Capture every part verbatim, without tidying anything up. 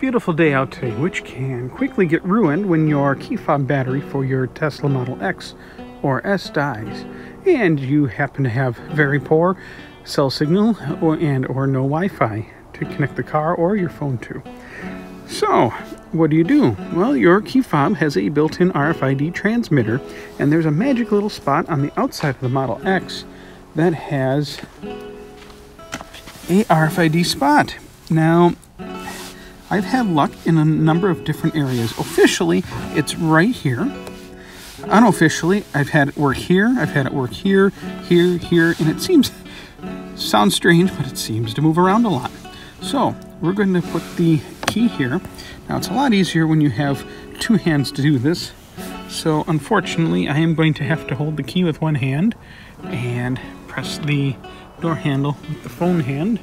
beautiful day out today, which can quickly get ruined when your key fob battery for your Tesla Model X or S dies, and you happen to have very poor cell signal or, and or no Wi-Fi to connect the car or your phone to. So, what do you do? Well, your key fob has a built-in R F I D transmitter, and there's a magic little spot on the outside of the Model X that has a R F I D spot. Now, I've had luck in a number of different areas. Officially, it's right here. Unofficially, I've had it work here, I've had it work here, here, here, and it seems, sounds strange, but it seems to move around a lot. So, we're going to put the key here. Now, it's a lot easier when you have two hands to do this. So, unfortunately, I am going to have to hold the key with one hand and press the door handle with the phone hand.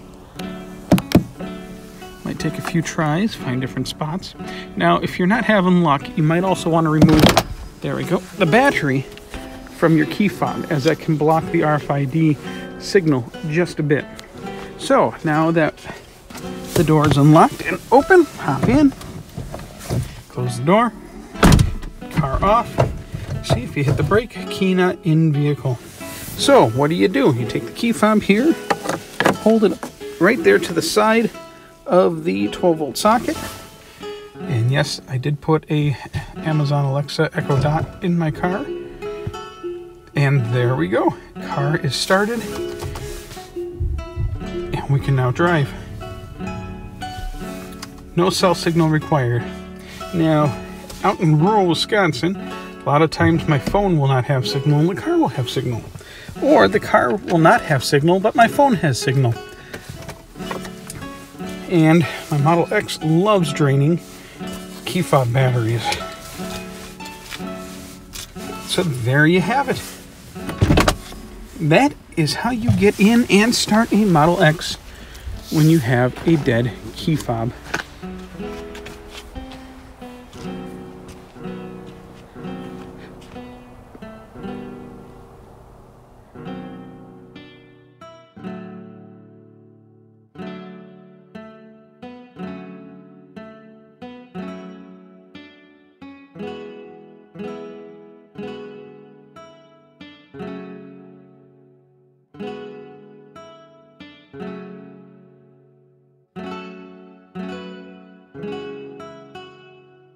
Might take a few tries, find different spots. Now, if you're not having luck, you might also want to remove, there we go, the battery from your key fob, as that can block the R F I D signal just a bit. So, now that the door is unlocked and open, hop in, close the door, car off. See, if you hit the brake, key not in vehicle. So, what do you do? You take the key fob here, hold it right there to the side of the twelve volt socket, and yes, I did put a Amazon Alexa Echo Dot in my car, and there we go. Car is started, and we can now drive. No cell signal required. Now, out in rural Wisconsin, a lot of times my phone will not have signal and the car will have signal, or the car will not have signal but my phone has signal. And my Model X loves draining key fob batteries. So there you have it. That is how you get in and start a Model X when you have a dead key fob